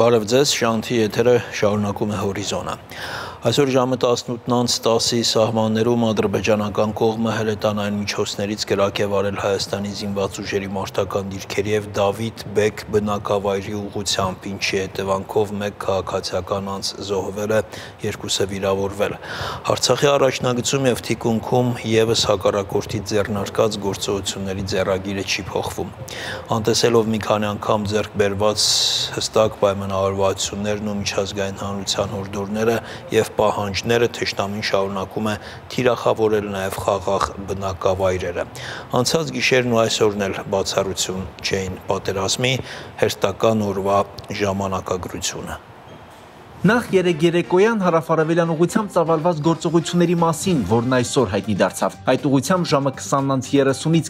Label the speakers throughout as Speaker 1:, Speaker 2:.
Speaker 1: Բարև ձեզ, Շանթի եթերը շարունակում է հորիզոնը։ Այսօր ժամը 18:10-ի սահմաններում ադրբեջանական կողմը հրետանային միջոցներից կրակեվարել Հայաստանի զինված ուժերի մարտական դիրքերի և Դավիթ Բեկ բնակավայրի ուղղությամբ, ինչի հետևանքով մեկ քաղաքացիական անձ զոհվել է, երկուսը վիրավորվել։ Արցախի առաջնագծում և թիկունքում ևս հակառակորդի ձեռնարկած գործողությունների ձեռագիրը չի փոխվում։ Անտեսելով մի քանի անգամ ձեռք բերված հստակ պայմանավորվածություններն ու միջազգային հանրության հորդորները և պահանջները, թշնամին շարունակում է թիրախավորել նաև խաղաղ բնակավայրերը։ Անցած գիշերն ու այսօրն էլ բացառություն չէին պատերազմի, հերթական օրվա ժամանակագրությունը։
Speaker 2: Նախ երեկոյան հարավարևելյան ուղղությամբ ծավալված գործողությունների մասին, որն այսօր հայտնի դարձավ։ Այդ ուղղությամբ ժամը 20:30-ից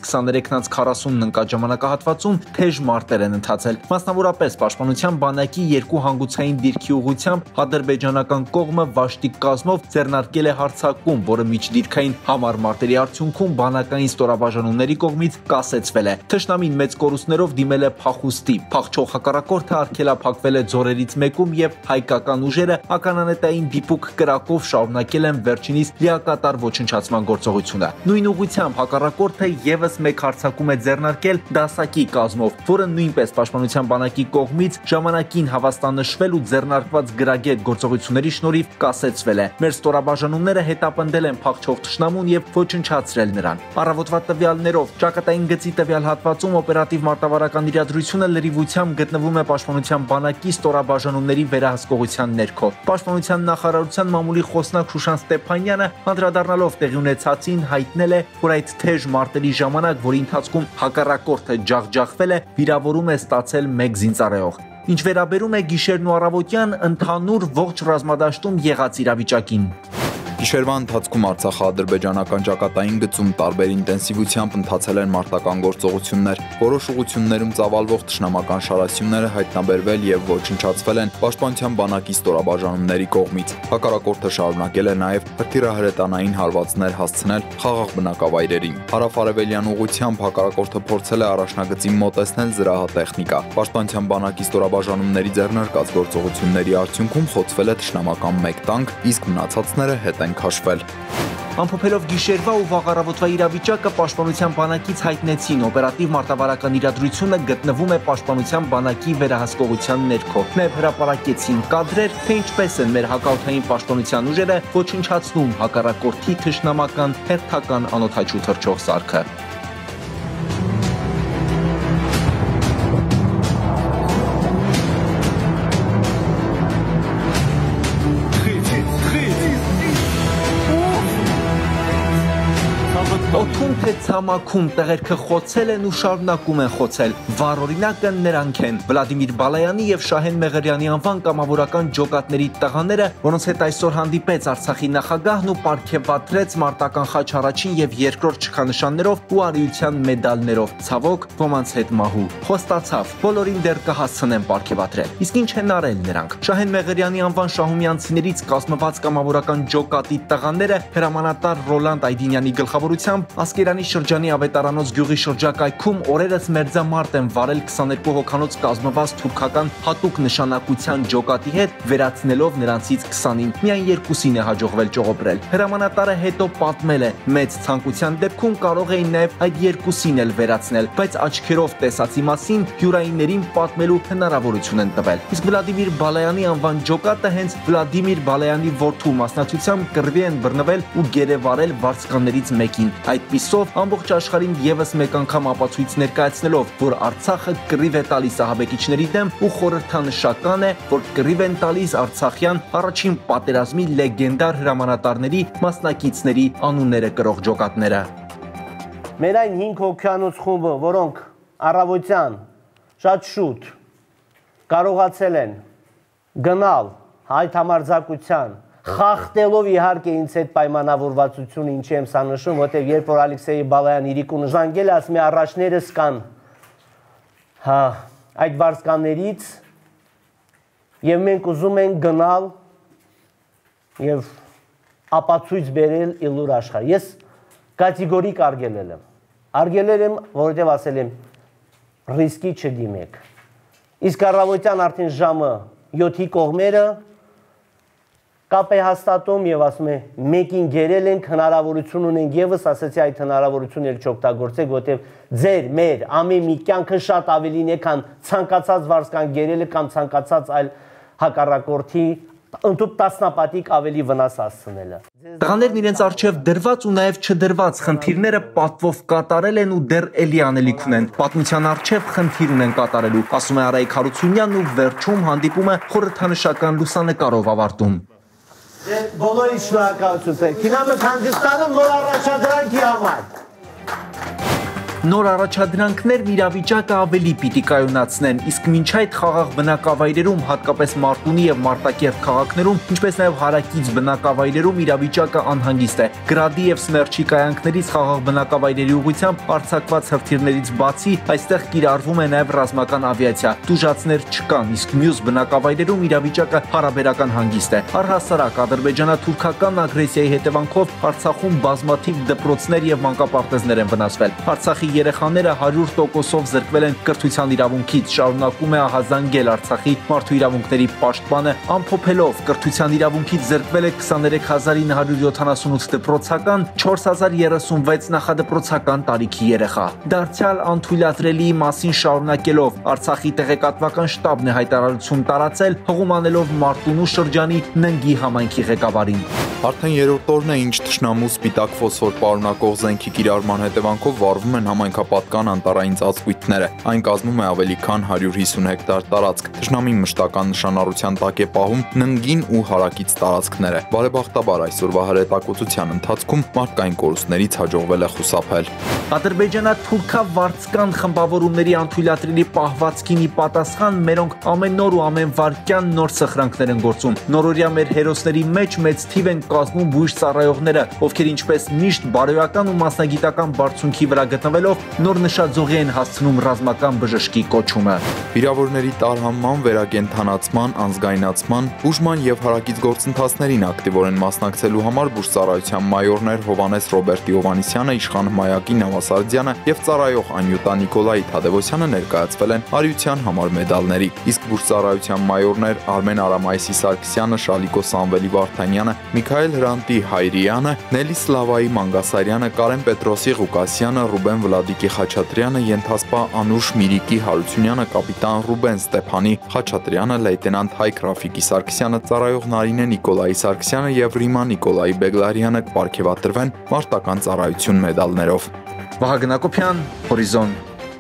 Speaker 2: 23:40 ընկած ժամանակահատվածում թեժ մարտեր են ընթացել։ Մասնավորապես Պաշտպանության բանակի երկու հանգուցային դիրքի ուղղությամբ ադրբեջանական կողմը վաշտիկ կազմով ձեռնարկել է հարձակում, որը միջդիրքային համառ մարտերի արդյունքում բանակային ստորաբաժանումների կողմից կասեցվել է։ Թշնամին մեծ կորուստներով դիմել է փախուստի։ Փախչող հակառակորդը արգելափակվել է ձորերից մեկում և հայկական ուժերը ականանետային դիպուկ կրակով շարունակել են վերջինիս լիակատար ոչնչացման գործողությունը։ Նույն ուղղությամբ հակառակորդը ևս մեկ հարձակում է ձեռնարկել դասակի կազմով, որը նույնպես Պաշտպանության բանակի կողմից ժամանակին հավաստանշվել ու ձեռնարկված գրագետ գործողությունների շնորհիվ կասեցվել է։ Մեր ստորաբաժանումները հետապնդել են փախչող թշնամուն և ոչնչացրել նրան։ Առավոտվա տվյալներով ճակատային գծի տվյալ հատվածում օպերատիվ մարտավարական իրադրությունը լրիվությամբ գտնվում է Պաշտպանության բանակի ստորաբաժանումների վերահսկողության ներքո։ Պաշտպանության նախարարության մամուլի խոսնակ Շուշան Ստեփանյանը անդրադառնալով տեղի ունեցածին հայտնել է, որ այդ թեժ մարտերի ժամանակ, որի ընթացքում հակառակորդը ջախջախվել է, վիրավորում է ստացել մեկ զինծառայող։ Ինչ վերաբերում է գիշերն ու առավոտյան ընդհանուր ողջ ռազմադաշտում եղած իրավիճակին։
Speaker 3: Գիշերվա ընթացքում Արցախա-ադրբեջանական ճակատային գծում տարբեր ինտենսիվությամբ ընթացել են մարտական գործողություններ։ Որոշ ուղղություններում ծավալվող թշնամական շարասյունները հայտնաբերվել և ոչնչացվել են Պաշտպանության բանակի ստորաբաժանումների կողմից։ Հակառակորդը շարունակել է նաև հրթիռահրետանային հարվածներ հասցնել խաղաղ բնակավայրերին։ Հարավ-արևելյան ուղղությամբ հակառակորդը փորձել է առաջնագծին մոտեցնել զրահատեխնիկա։ Պաշտպանության բանակի ստորաբաժանումների ձեռնարկած գործողությունների արդյունքում խոցվել է թշնամական մեկ տանկ, իսկ մնացածները հետ են քաշվել։
Speaker 2: Ամփոփելով գիշերվա ու վաղ առավոտվա իրավիճակը Պաշտպանության բանակից հայտնեցին օպերատիվ մարտավարական իրադրությունը գտնվում է Պաշտպանության բանակի վերահսկողության ներքո։ Նաև հրապարակեցին կադրեր, թե ինչպես են մեր հակաօդային պաշտպանության ուժերը ոչնչացնում հակառակորդի թշնամական հերթական անօդաչու թռչող սարքը։ Օդում թե ցամաքում տեղերքը խոցել են ու շարունակում են խոցել։ Վառ օրինակը նրանք են Վլադիմիր Բալայանի և Շահեն Մեղրյանի անվան կամավորական ջոկատների տղաները, որոնց հետ այսօր հանդիպեց Արցախի նախագահն ու պարգևատրեց մարտական խաչ առաջին և երկրորդ շքանշաններով ու արիության մեդալներով։ Ցավոք, ոմանց հետ մահու։ Խոստացավ, բոլորին դեռ կհասցնեն պարգևատրել։ Իսկ ինչ են արել նրանք։ Շահեն Մեղրյանի անվան շահումյանցիներից կազմված կամավորական ջոկատի տղաները հրամանատար Ռոլանդ Այդինյանի գլխավորությամբ Ասկերանի շրջանի Ավետարանոց գյուղի շրջակայքում օրերս մերձամարտ են վարել 22 հոգանոց կազմված թուրքական հատուկ նշանակության ջոկատի հետ, վերացնելով նրանցից 20-ին։ Միայն երկուսին է հաջողվել ճողոպրել։ Հրամանատարը հետո պատմել է, մեծ ցանկության դեպքում կարող էին նաև այդ երկուսին էլ վերացնել, բայց աչքերով տեսածի մասին հյուրայիններին պատմելու հնարավորություն են տվել։ Իսկ Վլադիմիր Բալայանի անվան ջոկատը հենց Վլադիմիր Բալայանի որդու մասնակցությամբ կռվի են բռնվել ու գերեվարել վարձկաններից մեկին։ Այդպիսով ամբողջ աշխարհին ևս մեկ անգամ ապացույց ներկայացնելով, որ Արցախը կռիվ է տալիս ահաբեկիչների դեմ ու խորհրդանշական է, որ կռիվ են տալիս արցախյան առաջին պատերազմի լեգենդար հրամանատարների մասնակիցների անունները կրող ջոկատները։
Speaker 4: Մեր այն 5 հոգյանոց խումբը, որոնք առավոտյան շատ շուտ կարողացել են գնալ այդ համարձակության խախտելով իհարկե ինձ հետ պայմանավորվածությունը, ինչի եմ սա նշում, որտեղ երբ որ Ալեքսեյ Բալայան իրիկուն ժանգել է, ասում է առաջներս կան այդ վարձկաններից և մենք ուզում ենք գնալ և ապացույց բերել իլուր աշխարհ։ Ես կատեգորիկ արգելել եմ, որովհետև ասել եմ ռիսկի չդիմեք։ Իսկ առավոտյան արդեն ժամը 7-ի կողմերը կապ է հաստատում եւ ասում է մեկին գերել ենք հնարավորություն ունենք եւս ասացի այդ հնարավորությունները չօգտագործեք որտեւ ձեր մեր ամեն մի կյանքը շատ ավելին է քան ցանկացած վարձկան գերելը կամ ցանկացած այլ հակառակորդի ընդհանուր տասնապատիկ ավելի վնաս հասցնելը
Speaker 2: Տղաներն իրենց արչև դրված ու նաև չդրված խնդիրները պատվով կատարել են ու դեռ էլի անելիք ունեն պատմության արչև խնդիր ունեն կատարելու ասում է Արայիկ Հարությունյանն ու վերջում հանդիպումը խորհրդանշական լուսանկարով ավարտում
Speaker 4: Բոլորի շնորհակալություն Քինամը Հնդկաստանում նոր առաջադրանքի համար
Speaker 2: Նոր առաջադրանքներն իրավիճակը ավելի պիտի կայունացնեն, իսկ մինչ այդ խաղաղ բնակավայրերում, հատկապես Մարտունի եւ Մարտակերտ քաղաքներում, ինչպես նաեւ հարակից բնակավայրերում իրավիճակը անհանգիստ է։ Գրադի եւ Սմերչի կայանքներից խաղաղ բնակավայրերի ուղղությամբ արձակված հրթիռներից բացի, այստեղ կիրառվում է նաեւ ռազմական ավիացիա։ Տուժածներ չկան, իսկ մյուս բնակավայրերում իրավիճակը հարաբերական հանգիստ է։ Առհասարակ ադրբեջանա-թուրքական ագրեսիայի հետևանքով Արցախում բազմաթիվ դպրոցներ եւ մանկապարտեզներ են վնասվել։ Արցախի երեխաները 100%-ով զրկվել են կրթության իրավունքից, շարունակում է ահազանգել Արցախի մարդու իրավունքների պաշտպանը, ամփոփելով կրթության իրավունքից զրկվել է 23978 դպրոցական, 4036 նախադպրոցական տարիքի երեխա։ Դարձյալ անթույլատրելի մասին շարունակելով Արցախի տեղեկատվական շտաբն է հայտարարություն տարածել, հղում անելով Մարտունու շրջանի Ննգի համայնքի ղեկավարին։
Speaker 3: Արդեն երրորդ օրն է, ինչ թշնամու սպիտակ ֆոսֆոր պարունակող զենքի կիրառման հետևանքով վառվում են համայնքապատկան անտառային ծածկույթները։ Այն կազմում է ավելի քան 150 հեկտար տարածք։ Թշնամին մշտական նշանառության տակ է պահում Ննգին ու հարակից տարածքները։ Բարեբախտաբար այսօրվա հրետակոծության ընթացքում մարդկային կորուստներից հաջողվել է խուսափել։
Speaker 2: Ադրբեջանա-թուրքա-վարձկան խմբավորումների անթույլատրելի պահվածքին ի պատասխան մերոնք ամեն նոր ու ամեն վայրկյան նոր սխրանքներ են գործում։ Նորօրյա մեր հերոսների մեջ մեծ թիվ են կազմում բույժ ծառայողները, ովքեր ինչպես միշտ բարոյական ու մասնագիտական բարձունքի վրա գտնվելով նոր նշաձողի են հասցնում ռազմական բժշկի կոչումը։
Speaker 3: Վիրավորների տարհանման, վերակենդանացման, անզգայնացման, բուժման եւ հարակից գործընթացներին ակտիվորեն մասնակցելու համար բուժծառայության մայորներ Հովանես Ռոբերտի Հովանիսյանը, իշխան Մայակի Նավասարդյանը եւ ծառայող Անյուտա Նիկոլայի Թադևոսյանը ներկայացվել են արիության համար մեդալների, իսկ բուժծառայության մայորներ Արմեն Արամայիսի Սարգսյանը, Շալիկո Սամվելի Վարդանյանը, Միքայել Հրանտի Հայրյանը, Նելի Սլավայի Մանգասարյանը, Կարեն Պետրոսի Ղուկասյանը, Ռուբեն Վլադիկի Խաչատրյանը, Ենթասպա Անուշ Միրիկի Հարությունյանը, կապիտան Ռուբեն Ստեփանի Խաչատրյանը, լեյտենանտ Հայկ Ռաֆիկի Սարգսյանը, ծառայող Նարինե Նիկոլայի Սարգսյանը եւ Ռիմա Նիկոլայի Բեգլարյանը կպարգեւատրվեն մարտական ծառայություն մեդալներով։
Speaker 2: Վահագն Ակոբյան, Հորիզոն։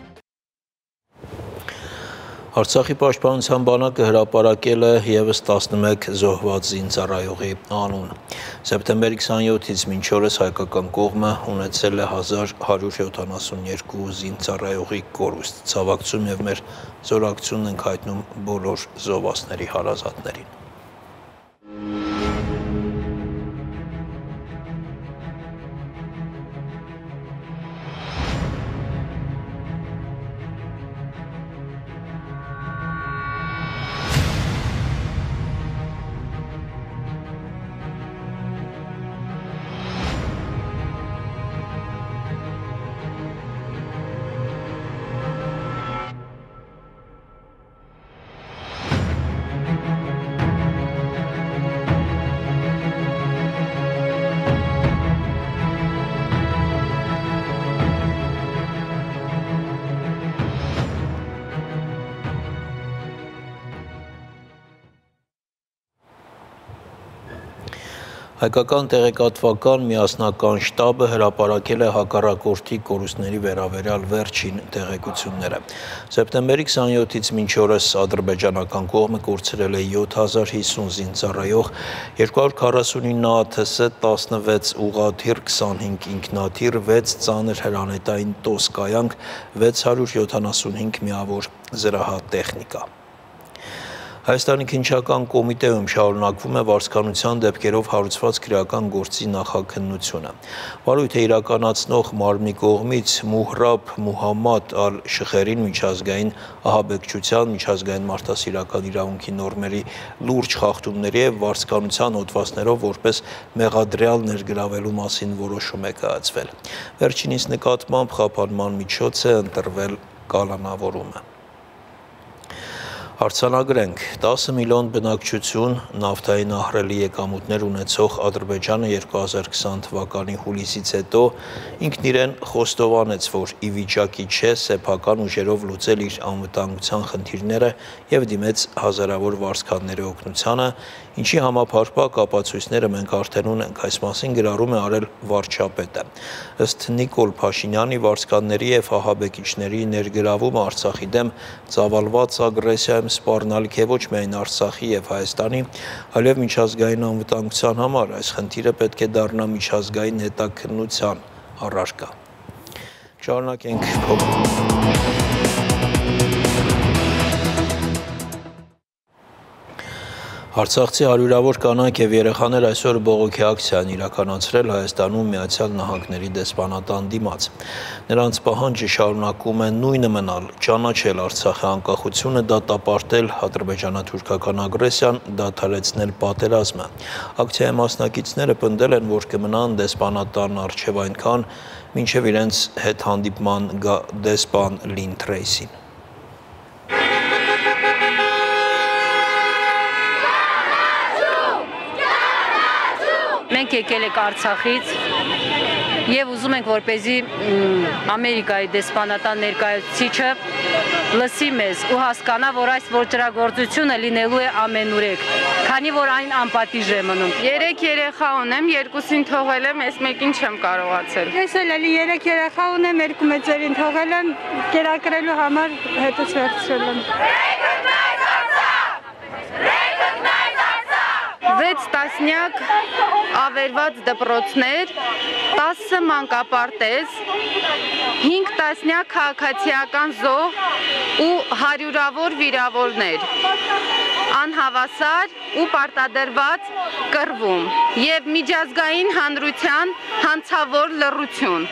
Speaker 1: Արցախի պաշտպանության բանակը հրապարակել է եւս 11 զոհված զինծառայողի անուն։ Սեպտեմբերի 27-ից մինչ օրս հայկական կողմը ունեցել է 1172 զինծառայողի կորուստ։ Ցավակցում եւ մեր զորակցությունն ենք հայտնում բոլոր զոհվածների հարազատներին։ Հայկական տեղեկատվական միասնական շտաբը հրապարակել է հակառակորդի կորուստների վերաբերյալ վերջին տեղեկությունները։ Սեպտեմբերի 27-ից մինչ օրս ադրբեջանական կողմը կորցրել է 7050 զինծառայող, 249 ԱԹՍ, 16 ուղղաթիռ, 25 ինքնաթիռ, 6 ծանր հրանետային տոս կայանք, 675 միավոր զրահատեխնիկա։ Հայաստանի քննչական կոմիտեում շարունակվում է վարձկանության դեպքերով հարուցված քրեական գործի նախաքննությունը։ Վարույթը իրականացնող մարմնի կողմից Մուհրաբ Մուհամմադ ալ-Շխերին միջազգային ահաբեկչության, միջազգային մարդասիրական իրավունքի նորմերի լուրջ խախտումների եւ վարձկանության հոդվածներով որպես մեղադրյալ ներգրավելու մասին որոշում է կայացվել։ Վերջինիս նկատմամբ խափանման միջոց է ընտրվել կալանավորումը։ Հարցանագրենք 10 միլիոն բնակչություն նավթային ահռելի եկամուտներ ունեցող Ադրբեջանը 2020 թվականի հուլիսից հետո ինքն իրեն խոստովանեց, որ ի վիճակի չէ սեփական ուժերով լուծել իր անվտանգության խնդիրները եւ դիմեց հազարավոր վարձկանների օգնությանը, ինչի համապարփակ ապացույցները մենք արդեն ունենք, այս մասին գրառում է արել վարչապետը։ Ըստ Նիկոլ Փաշինյանի վարձկանների եւ ահաբեկիչների ներգրավումը Արցախի դեմ ծավալված ագրեսիայում սպառնալիք է ոչ միայն Արցախի եւ Հայաստանի, այլև միջազգային անվտանգության համար այս խնդիրը պետք է դառնա միջազգային հետաքննության առարկա։ Շարունակենք Արցախցի հարյուրավոր կանայք եւ երեխաներ այսօր բողոքի ակցիա են իրականացրել Հայաստանում Միացյալ Նահանգների դեսպանատան դիմաց։ Նրանց պահանջը շարունակում է նույնը մնալ՝ ճանաչել Արցախի անկախությունը, դատապարտել ադրբեջանա-թուրքական ագրեսիան, դադարեցնել պատերազմը։ Ակցիայի մասնակիցները պնդել են, որ կմնան դեսպանատան առջև այնքան, մինչև իրենց հետ հանդիպման գա դեսպան Լին Թրեյսին։
Speaker 5: Մենք եկել ենք Արցախից եւ ուզում ենք, որպեսզի Ամերիկայի դեսպանատան ներկայացուցիչը լսի մեզ ու հասկանա, որ այս ոճրագործությունը լինելու է ամենուրեք, քանի որ այն անպատիժ է մնում։
Speaker 6: 3 երեխա ունեմ, 2-ին թողել եմ, ես մեկին չեմ կարողացել։
Speaker 7: Ես էլ 3 երեխա ունեմ, 2 մեծերին թողել եմ, կերակրելու համար հետս վերցրել եմ։
Speaker 6: 6 տասնյակ ավերված դպրոցներ, 10 մանկապարտեզ, 5 տասնյակ քաղաքացիական զոհ ու հարյուրավոր վիրավորներ, անհավասար ու պարտադրված կռվում եւ միջազգային հանրության հանցավոր լռություն։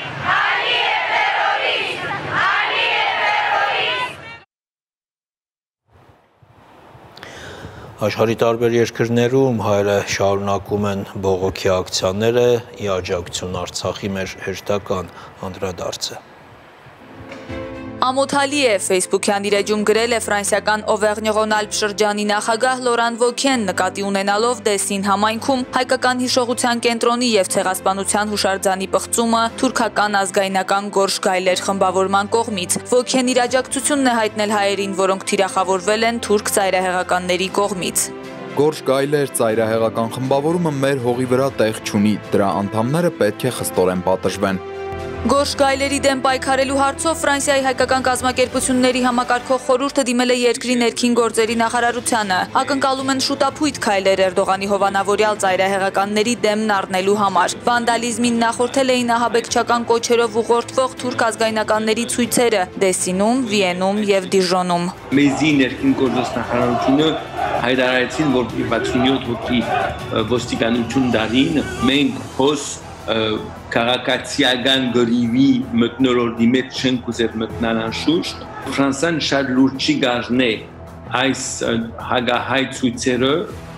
Speaker 1: Աշխարհի տարբեր երկրներում հայերը շարունակում են բողոքի ակցիաները, ի աջակցություն Արցախի մեր հերթական անդրադարձը։
Speaker 8: Ամոթալի է, Facebook-յան իր էջում գրել է ֆրանսիական Օվերնյ-Ռոնալբ շրջանի նախագահ Լորան Վոքեն, նկատի ունենալով Դեսին համայնքում հայկական հիշողության կենտրոնի եւ ցեղասպանության հուշարձանի պղծումը թուրքական ազգայնական Գորշ Գայլեր խմբավորման կողմից։ Վոքեն իր աջակցությունն է հայտնել հայերին, որոնք թիրախավորվել են թուրք ծայրահեղականների կողմից։
Speaker 3: Գորշ Գայլեր ծայրահեղական խմբավորումը մեր հողի վրա տեղ չունի, դրա անդամները պետք է խստորեն պատժվեն։
Speaker 8: Գորշ Գայլերի դեմ պայքարելու հարցով Ֆրանսիայի հայկական կազմակերպությունների համակարգող խորհուրդը դիմել է երկրի ներքին գործերի նախարարությանը։ Ակնկալում են շուտափույթ քայլեր Էրդողանի հովանավորյալ ծայրահեղականների դեմն առնելու համար։ Վանդալիզմին նախորդել էին ահաբեկչական կոչերով ուղղորդվող թուրք ազգայնականների ցույցերը Դեսինում, Վիենում եւ Դիժոնում։
Speaker 9: Մեզի ներքին գործոց նախարարությունը հայտարարեցին, որ 67 հոգի ոստիկանություն դարին մենք հոս քաղաքացիական գրիվի մտնոլորտի մեջ չենք ուզել մտնալ անշուշտ։ Ֆրանսիան շատ լուրջ չի գարնե այս հագահայ ցույցերը,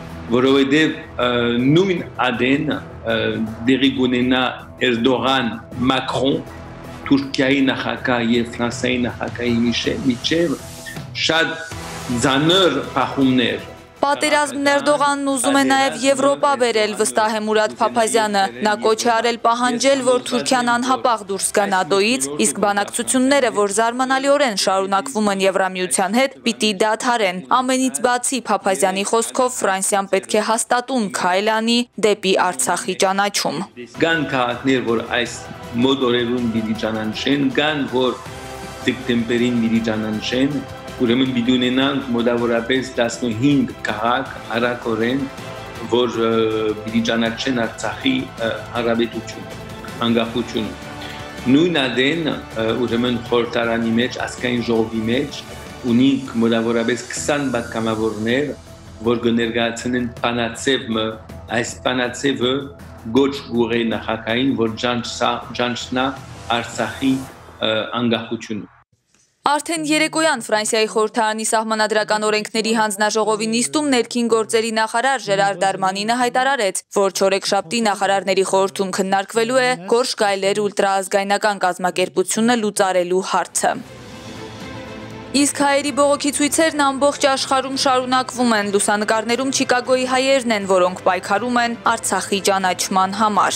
Speaker 9: որովհետև նույն ադեն դերի գունենա Էրդողան, Մակրոն, Թուրքիայի նախագահ եւ Ֆրանսիայի նախագահի միջև շատ ծանր փախումներ։
Speaker 8: Պատերազմն Էրդողանն ուզում է նաև Եվրոպա բերել, վստահ է Մուրադ Փափազյանը։ Նա կոչ է արել պահանջել, որ Թուրքիան անհապաղ դուրս գա ՆԱՏՕ-ից, իսկ բանակցությունները, որ զարմանալիորեն շարունակվում են Եվրամիության հետ, պիտի դադարեն։ Ամենից բացի Փափազյանի խոսքով Ֆրանսիան պետք է հաստատուն քայլ անի դեպի Արցախի ճանաչում։
Speaker 9: Կան քաղաքներ, որ այս մոտ օրերուն պիտի ճանաչեն, կան, որ դեկտեմբերին պիտի ճանաչեն, ուրեմն պիտի ունենանք մոտավորապես 15 քաղաք արագորեն, որ պիտի ճանաչեն Արցախի հանրապետություն, անկախություն։ Նույն ադեն ուրեմն խորհրդարանի մեջ, ազգային ժողովի մեջ ունենք մոտավորապես 20 պատգամավորներ, որ կներկայացնեն բանաձևը, այս բանաձևը գոչ գուղի նախագահին, որ ճանչնա Արցախի անկախությունը։
Speaker 8: Արդեն երեկոյան Ֆրանսիայի խորհրդարանի սահմանադրական օրենքների հանձնաժողովի նիստում ներքին գործերի նախարար Ժերար Դարմանինը հայտարարեց, որ չորեքշաբթի նախարարների խորհրդում քննարկվելու է Գորշ Գայլեր ուլտրաազգայնական կազմակերպությունը լուծարելու հարցը։ Իսկ հայերի բողոքի ցույցերն ամբողջ աշխարհում շարունակվում են, լուսանկարներում Չիկագոյի հայերն են, որոնք պայքարում են Արցախի ճանաչման համար։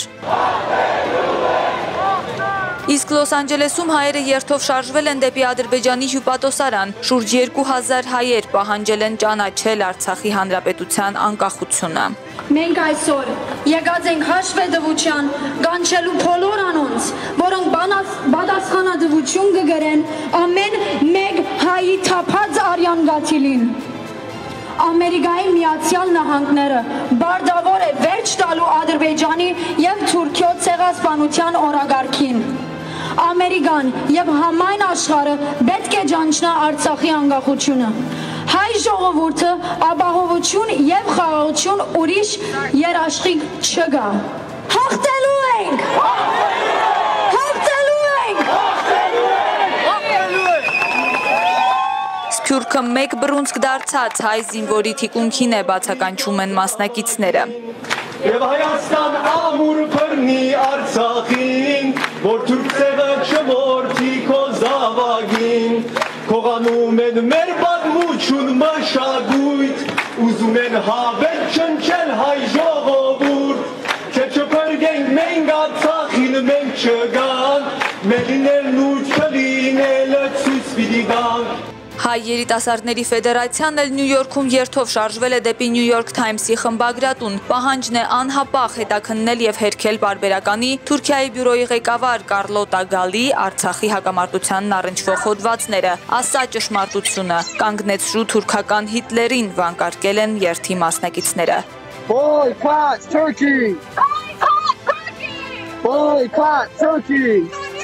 Speaker 8: Իսկ Լոս Անջելեսում հայերը երթով շարժվել են դեպի Ադրբեջանի հյուպատոսարան, շուրջ 2000 հայեր պահանջել են ճանաչել Արցախի հանրապետության անկախությունը։
Speaker 10: Մենք այսօր եկած ենք հաշվետվության կանչելու բոլոր անոնց, որոնք պատասխանատվություն կգրեն ամեն մեկ հայի թափած արյան գաթիլին։ Ամերիկայի Միացյալ Նահանգները բարդավոր է վերջ տալու Ադրբեջանի եւ Թուրքիո ցեղասպանության օրագարքին։ Ամերիկան եւ համայն աշխարհը պետք է ճանչնա Արցախի անկախությունը։ Հայ ժողովուրդը ապահովություն եւ խաղաղություն ուրիշ երաշխիք չկա։ Հաղթելու ենք։ Հաղթելու ենք։
Speaker 8: Սփյուռքը մեկ բռունցք դարձած հայ զինվորի թիկունքին է բացականչում են մասնակիցները։
Speaker 11: Եվ Հայաստան ամուր բռնի Արցախին, որ թուրք ցեղը չմորթի քո զավակին, քողանում են մեր պատմություն մշակույթ, ուզում են հավել չնչել հայ ժողովուրդ, թե չփրկենք մենք Արցախին մենք չգան, մեղինել լուրջ կլինելը ցույց պիտի տանք։
Speaker 8: Հայ երիտասարդների ֆեդերացիան էլ Նյու Յորքում երթով շարժվել է դեպի Նյու Յորք Թայմսի խմբագրատուն։ Պահանջն է անհապաղ հետաքննել եւ հերքել պարբերականի Թուրքիայի բյուրոյի ղեկավար Կարլոտա Գալի Արցախի հակամարտությանն առնչվող հոդվածները, ասա ճշմարտությունը, կանգնեցրու թուրքական Հիտլերին, վանկարկել են երթի մասնակիցները։
Speaker 11: Boycott Turkey! Boycott Turkey!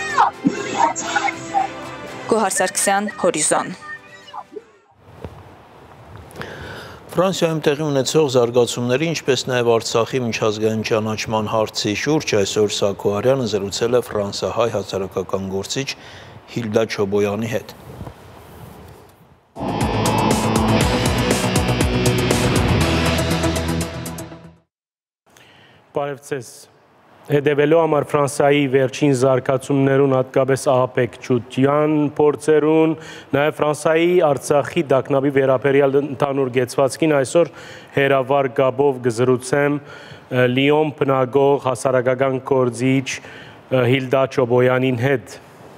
Speaker 8: Գոհար Սարգսյան, Հորիզոն։
Speaker 1: Ֆրանսիայում տեղի ունեցող զարգացումների, ինչպես նաև Արցախի միջազգային ճանաչման հարցի շուրջ այսօր Սակո Արյանը զրուցել է ֆրանսահայ հասարակական գործիչ Հիլդա Չոբոյանի հետ։
Speaker 12: Բարև ձեզ։ Հետևելու համար Ֆրանսիայի վերջին զարգացումներուն հատկապես ահապեկչության փորձերուն, նաև Ֆրանսիայի Արցախի դակնաբի վերաբերյալ ընդհանուր գեցվածքին այսօր հերավար գաբով կզրուցեմ Լիոն բնագող հասարակական գործիչ Հիլդա Չոբոյանին հետ։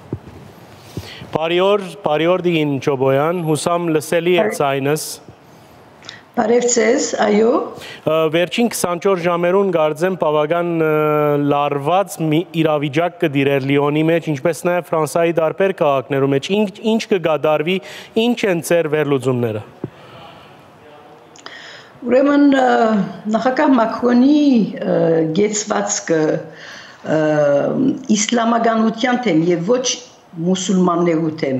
Speaker 12: Բարի օր դին Չոբոյան, հուսամ լսելի է ցայնս։
Speaker 13: Բարև ձեզ, այո։
Speaker 12: Վերջին 24 ժամերուն կարծեմ բավական լարված իրավիճակ կդիրեր Լիոնի մեջ, ինչպես նաև Ֆրանսիայի տարբեր քաղաքներում մեջ, ինչ կգադարվի, ինչ են ձեր վերլուծումները։
Speaker 13: Ուրեմն նախագահ Մակրոնի գեցվածքը իսլամականության թեմ եւ ոչ մուսուլմաններու թեմ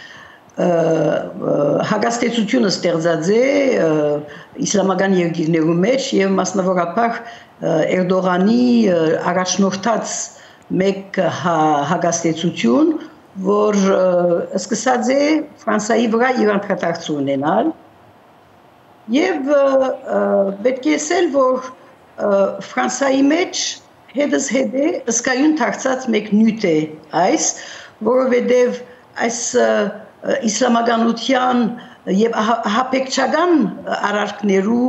Speaker 13: հագաստեցությունը ստեղծած է իսլամական երկիրներու մեջ եւ մասնավորապես Էրդողանի առաջնորդած մեկ հագաստեցություն, որ սկսած է Ֆրանսիայի վրա իր անդրադարձ ունենալ եւ պետք է ասել, որ Ֆրանսիայի մեջ հետս հետե ըսկայուն դարձած մեկ նյութ է այս, որովհետեւ այս իսլամականության եւ հապեկչական արարքներու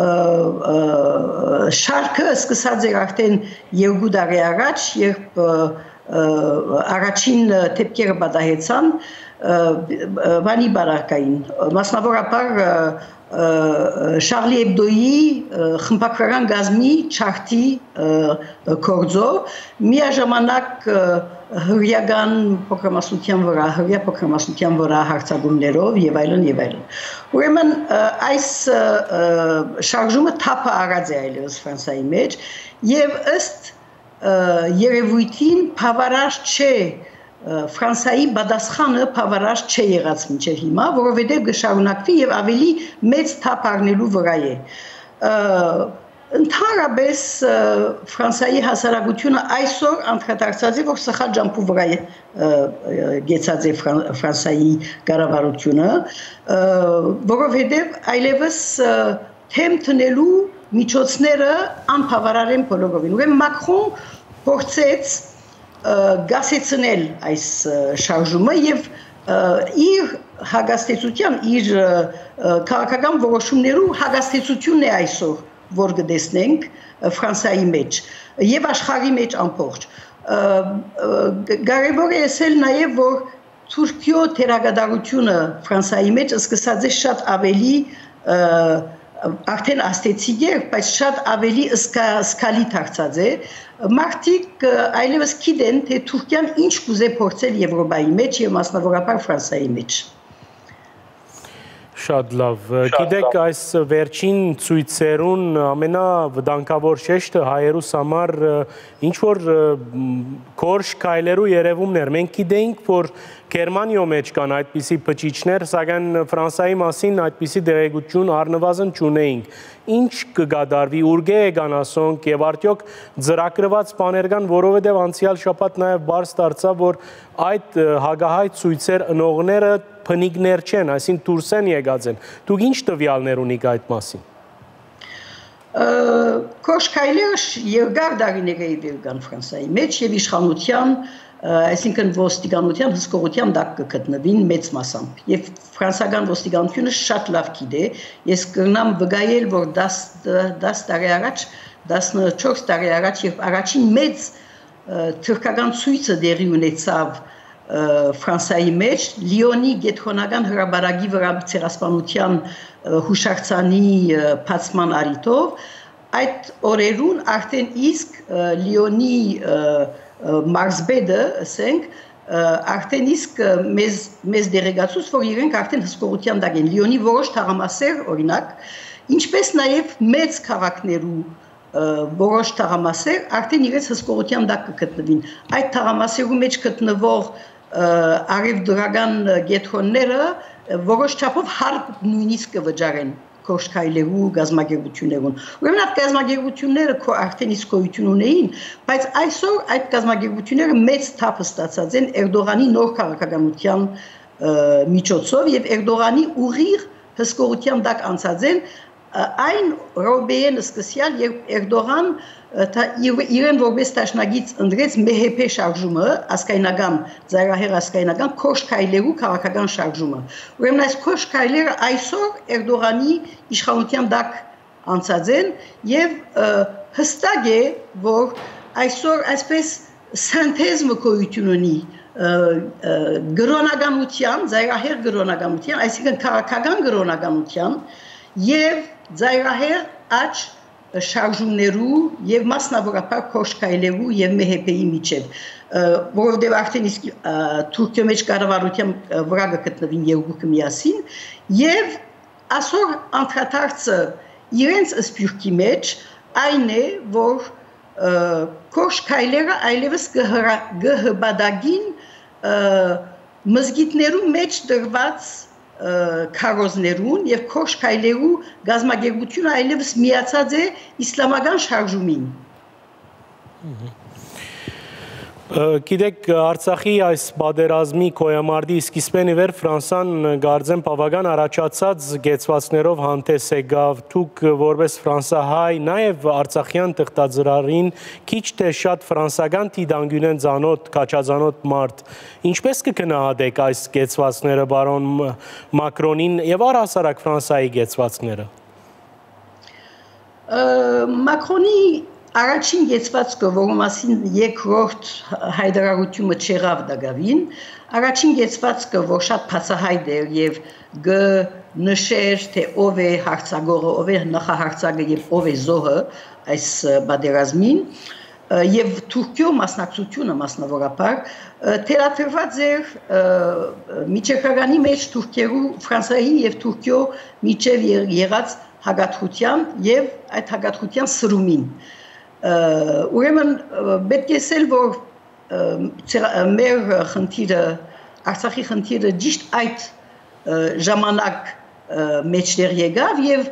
Speaker 13: շարքը սկսած էր արդեն 2 տարի առաջ, երբ առաջին դեպքերը պատահեցան վանի բարակային, մասնավորապես Շարլի Էբդոյի խմբագրական գազմի չարթի գործով միաժամանակ հրյական փոքրամասնության վրա հարձակումներով եւ այլն եւ այլն։ Ուրեմն այս շարժումը թափը արած է այլևս Ֆրանսիայի մեջ եւ ըստ երևույթին բավարար չէ Ֆրանսիայի պատասխանը բավարար չէ եղած մինչև հիմա, որովհետև կշարունակվի եւ ավելի մեծ թափ առնելու վրա է։ Ընդհանրապես Ֆրանսիայի հասարակությունը այսօր անդրադարձած է, որ սխալ ջամփու վրա է գեցած է Ֆրանսիայի կառավարությունը, որովհետև այլևս թեմ տնելու միջոցները անբավարար են բոլորովին։ Ուրեմն Մակրոն փորձեց գասեցնել այս շարժումը եւ իր հագաստեցության, իր քաղաքական որոշումներու հագաստեցությունն է այսօր, որ գտեսնենք Ֆրանսիայի մեջ եւ աշխարհի մեջ ամբողջ։ Կարևոր է ասել նաեւ, որ Թուրքիո թերագադարությունը Ֆրանսիայի մեջ սկսած է շատ ավելի արդեն աստեցիկ է, բայց շատ ավելի սկալի դարձած է։ Մարդիկ այլևս գիտեն, թե Թուրքիան ինչ կուզե փորձել Եվրոպայի մեջ եւ մասնավորապես Ֆրանսիայի մեջ։
Speaker 12: Շատ լավ։ Գիտեք, այս վերջին ցույցերուն ամենավտանգավոր շեշտը հայերուս համար ինչ որ կորշ քայլերու երևումներ։ Մենք գիտենք, որ Գերմանիո մեջ կան այդպիսի փչիչներ, սակայն Ֆրանսիայի մասին այդպիսի դեղեցություն առնվազն չունեինք։ Ինչ կգադարվի, ուրգե է գանասոնք եւ արդյոք ծրագրված բաներ կան, որովհետեւ անցյալ շաբաթ նաեւ բարձ դարձավ, որ այդ հագահայ ցույցեր ընողները փնիկներ չեն, այսինքն դուրս են եկած են։ Դուք ինչ տվյալներ ունիք այդ մասին։
Speaker 13: Կոշկայլերը երկար դարիներ է եղան Ֆրանսիայի մեջ եւ իշխանության, այսինքն ոստիկանության հսկողության տակ կգտնվին մեծ մասամբ։ Եվ ֆրանսիական ոստիկանությունը շատ լավ գիտե, ես կգնամ վկայել, որ 10 տարի առաջ, 14 տարի առաջ եւ առաջին մեծ թուրքական ցույցը դեղի ունեցավ Ֆրանսիայի մեջ Լիոնի գեթոնական հրաբարակի վրա ցեղասպանության հուշարձանի բացման առիթով այդ օրերուն արդեն իսկ Լիոնի մարզբեդը, ասենք, արդեն իսկ մեզ դերեկացուց, որ իրենք արդեն հսկողության տակ են Լիոնի որոշ թաղամասեր, օրինակ, ինչպես նաև մեծ քաղաքներու որոշ թաղամասեր արդեն իրենց հսկողության տակ կգտնվին։ Այդ թաղամասերու մեջ գտնվող արևդրական գեթոնները որոշ չափով հարկ նույնիսկ կվճարեն կոշկայլերու գազագերություններուն։ Ուրեմն այդ գազագերությունները արդեն իսկ գոյություն ունեին, բայց այսօր այդ գազագերությունները մեծ թափ ստացած են Էրդողանի նոր քաղաքականության միջոցով եւ Էրդողանի ուղիղ հսկողության տակ անցած են այն ռոբեեն սկսյալ երբ Էրդողան իրեն որպես տաշնագից ընդրեց մեհեփե շարժումը, ասկայնական, ծայրահեղ ասկայնական կոշկայլերու քաղաքական շարժումը։ Ուրեմն այս կոշկայլերը այսօր Էրդողանի իշխանության տակ անցած են եւ հստակ է, որ այսօր այսպես սինթեզը գոյություն ունի գրոնականության, ծայրահեղ գրոնականության, այսինքն քաղաքական գրոնականության եւ ծայրահեղ աճ շարժումներու եւ մասնավորապես կոշկայլերու եւ մեհեփեի միջև, որովհետեւ արդեն իսկ Թուրքիո մեջ կառավարության վրա գտնվին երկուքը միասին եւ այսօր անդրադարձը իրենց սփյուռքի մեջ այն է, որ կոշկայլերը այլևս գհբադագին մզգիթներու մեջ դրված քարոզներուն եւ կոշկայլերու գազագերությունը այլևս միացած է իսլամական շարժումին։
Speaker 12: Գիտեք, Արցախի այս պատերազմի կոյամարդի սկիզբեն ի վեր Ֆրանսան գարձեմ բավական առաջացած գեցվածներով հանդես եկավ, դուք որպես ֆրանսահայ, նաև արցախյան տղտաձրարին քիչ թե շատ ֆրանսական դիտանկյունեն ծանոթ, քաչածանոթ մարդ, ինչպես կգնահատեք այս գեցվածները բարոն Մակրոնին եւ առհասարակ Ֆրանսիայի գեցվածները։
Speaker 13: Մակրոնի Առաջին գեցվածքը, որի մասին երկրորդ հայտարարությունը չեղավ դակավին, առաջին գեցվածքը, որ շատ բացահայտ էր եւ նշեր, թե ով է հարձակողը, ով է նախահարձակը եւ ով է զոհը այս պատերազմին, եւ Թուրքիո մասնակցությունը մասնավորապես թերաթրված էր միջերկրականի մեջ Թուրքիու, Ֆրանսիայի եւ Թուրքիո միջև եղած հագաթության եւ այդ հագաթության սրումին։ Ուրեմն պետք է ասել, որ մեր խնդիրը, Արցախի խնդիրը ճիշտ այդ ժամանակ մեջտեղ եկավ եւ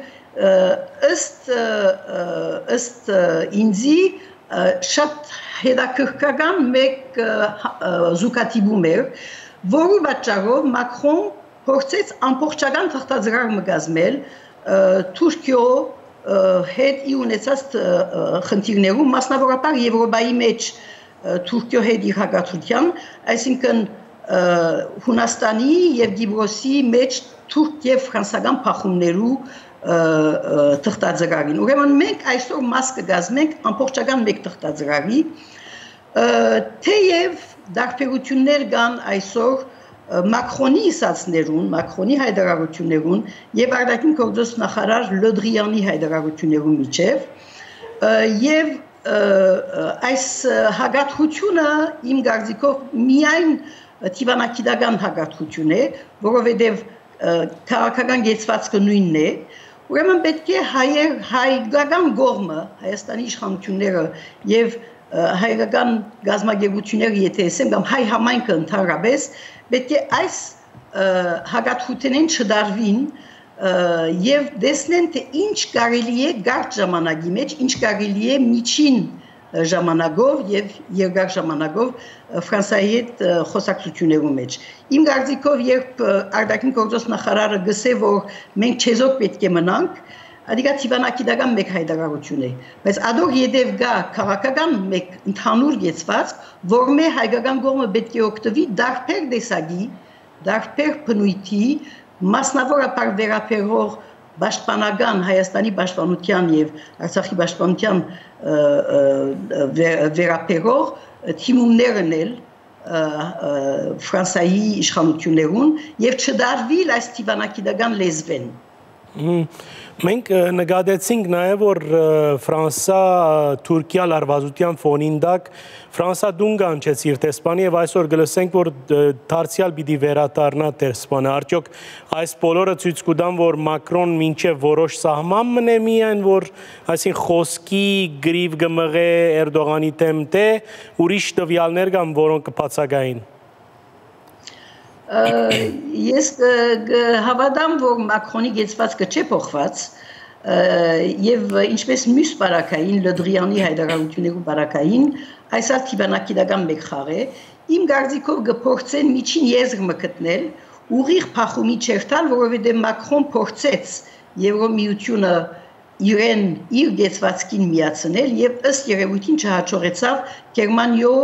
Speaker 13: ըստ ինձի շատ հետաքրքրական մեկ զուգադիպում էր, որի պատճառով Մակրոն փորձեց ամբողջական թղթածրար մգազմել Թուրքիո հետ ունեցած խնդիրներում, մասնավորապես Եվրոպայի մեջ Թուրքիո հետ իր հակացության, այսինքն Հունաստանի եւ Գիբրոսի մեջ թուրք եւ ֆրանսական փախումներու թղթաձրարին։ Ուրեմն մենք այսօր մաս կգազմենք ամբողջական մեկ թղթաձրարի, թեև դարբերություններ կան այսօր Մակրոնի իսացներուն, Մակրոնի հայտարարություններուն եւ արտաքին գործոս նախարար Լոդրիանի հայտարարություններուն միջև եւ այս հագաթությունը իմ կարծիքով միայն թիվանակիդական հագաթություն է, որովհետեւ քաղաքական գեցվածքը նույնն է, ուրեմն պետք է հայկական կողմը, Հայաստանի իշխանությունները եւ հայկական գազագերբությունները, եթե ասեմ, կամ հայ համայնքը ընդհանրապես, պետք է այս հագաթությունեն չդարվին եւ տեսնեն թե ինչ կարելի է գարտ ժամանակի մեջ, ինչ կարելի է միջին ժամանակով եւ երկար ժամանակով Ֆրանսիայի հետ խոսակցություններու մեջ։ Իմ կարծիքով երբ արտաքին գործոս նախարարը գսե որ մենք չեզոք պետք է մնանք, ադիգա թիվանակիդական մեկ հայտարարություն է, բայց ադոր յետև գա քաղաքական մեկ ընդհանուր գեցվածք, որ մե հայկական կողմը պետք է օգտվի դարբեր տեսակի, դարբեր բնույթի, մասնավորապես վերաբերող Պաշտպանական Հայաստանի պաշտպանության եւ Արցախի պաշտպանության վերաբերող թիմումներն էլ Ֆրանսիայի իշխանություններուն եւ չդարվի այս թիվանակիդական լեզվեն։
Speaker 12: Մենք նկատեցինք նաև որ Ֆրանսա-Թուրքիա լարվածության ֆոնին դակ Ֆրանսա դուն կանչեց իր տեսփանը եւ այսօր գլսենք որ դարձյալ պիտի վերադառնա տեսփանը արդյոք այս բոլորը ցույց կտան որ Մակրոն մինչեւ որոշ սահման մնե միայն որ այսին խոսքի գրիվ գմղե Էրդողանի դեմ թե ուրիշ տվյալներ կան որոնք կբացակային
Speaker 13: Ես հավատամ, որ Մակրոնի գեցվածքը չէ փոխված եւ ինչպես մյուս բարակային Լոդրիանի հայտարարություններու բարակային այս թիվանակիդական մեկ խաղ է իմ կարծիքով կփորձեն միջին եզր մկտնել ուղիղ փախումի չերտալ որովհետեւ Մակրոն փորձեց Եվրոմիությունը իրեն իր գեցվածքին միացնել եւ ըստ երևույթին չհաջողեցավ Գերմանիո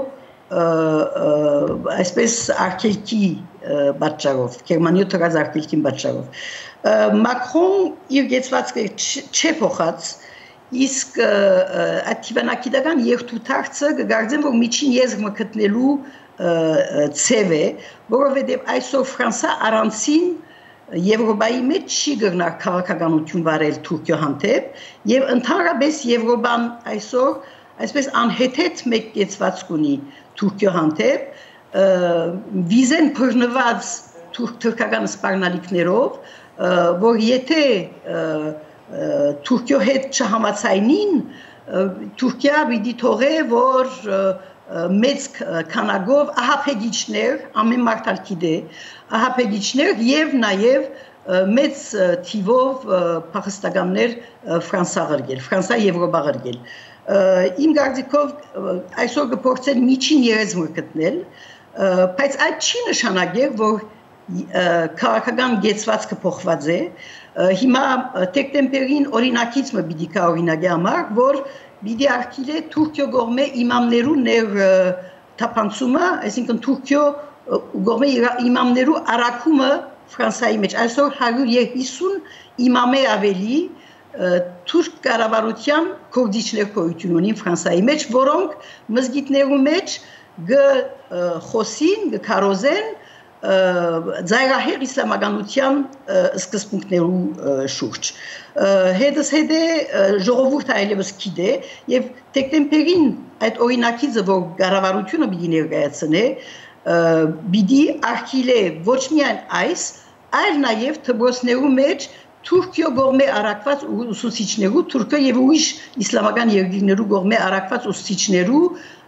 Speaker 13: այսպես արկելքի պատճառով, Գերմանիո թրած արկելքին պատճառով։ Մակրոն իր գեցվածքը չէ փոխած, իսկ այդ թիվանակիդական երթուտարցը կգարձեմ, որ միջին եզր մկտնելու ցև է, որովհետև այսօր Ֆրանսա առանցին Եվրոպայի մեջ չի գնար քաղաքականություն վարել Թուրքիո հանդեպ եւ ընդհանրապես Եվրոպան այսօր այսպես անհեթեթ մեկ գեցվածք ունի Թուրքիո հանդեպ վիզեն բռնված թուրքական սպառնալիքներով, որ եթե Թուրքիո հետ չհամաձայնին, Թուրքիա պիտի թողե, որ մեծ քանակով ահաբեկիչներ, ամեն մարդ գիտե, ահաբեկիչներ եւ նաեւ մեծ թիվով փախստականներ Ֆրանսա ղրգել, Ֆրանսա Եվրոպա ղրգել։ Իմ կարծիքով այսօր կփորձեն միջին երեզմուր գտնել, բայց այդ չի նշանակել, որ քաղաքական գեցվածքը փոխված է։ Հիմա դեկտեմբերին օրինակից մը պիտի կա օրինակի համար, որ պիտի արգելե Թուրքիո կողմէ իմամներու ներ թափանցումը, այսինքն Թուրքիո կողմէ իմամներու առաքումը Ֆրանսիայի մեջ։ Այսօր 150 իմամ է ավելի թուրք կառավարության կողդիչներ կոյություն ունին Ֆրանսիայի մեջ, որոնք մզգիթներու մեջ գխոսին, գքարոզեն ձայրահեղ իսլամականության սկզբունքներու շուրջ։ Հետս հետ է ժողովուրդը այլևս գիտե եւ դեկտեմբերին այդ օրինակիցը, որ կառավարությունը պիտի ներկայացնե, պիտի արգելե ոչ միայն այս, այլ նաեւ դպրոցներու մեջ Թուրքիո կողմէ առաքված ուսուցիչներու, Թուրքիո եւ ուրիշ իսլամական երկրներու կողմէ առաքված ուսուցիչներու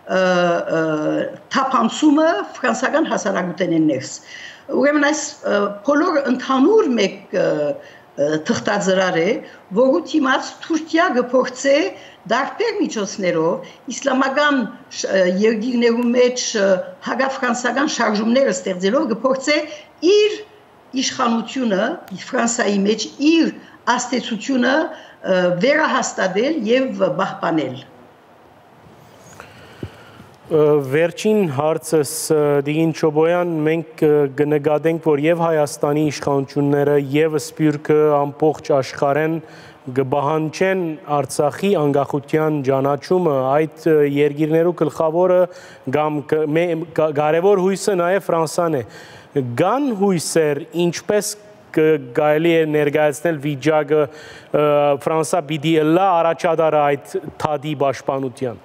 Speaker 13: թափանցումը ֆրանսական հասարակութենեն ներս։ Ուրեմն այս բոլոր ընդհանուր մեկ թղթաձրար է, որու դիմաց Թուրքիա կփորձե դարբեր միջոցներով իսլամական երկրներու մեջ հակաֆրանսական շարժումները ստեղծելով կփորձե իր իշխանությունը Ֆրանսիայի մեջ իր աստեցությունը վերահաստատել եւ պահպանել։
Speaker 12: Վերջին հարցս Դիգին Չոբոյան, մենք կնկատենք, որ եւ Հայաստանի իշխանությունները եւ Սփյուռքը ամբողջ աշխարհեն կբահանջեն Արցախի անկախության ճանաչումը, այդ երկիրներու գլխավորը կամ կարևոր հույսը նաեւ Ֆրանսան է։ Կան հույսեր, ինչպես կարելի է ներկայացնել վիճակը Ֆրանսա պիտի լա առաջադարը այդ թադի պաշտպանության։